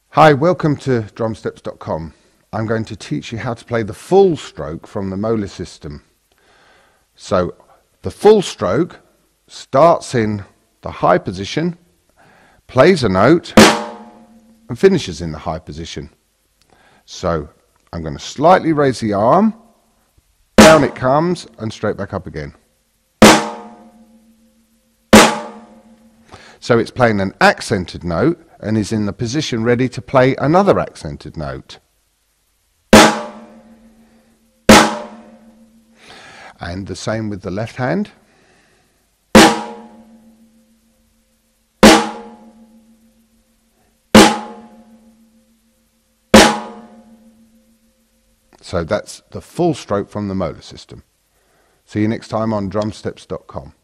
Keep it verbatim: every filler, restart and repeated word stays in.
Hi, welcome to drumsteps dot com. I'm going to teach you how to play the full stroke from the Moeller system. So the full stroke starts in the high position, plays a note and finishes in the high position. So I'm going to slightly raise the arm, down it comes and straight back up again. So it's playing an accented note and is in the position ready to play another accented note. And the same with the left hand. So that's the full stroke from the Moeller system. See you next time on drumsteps dot com.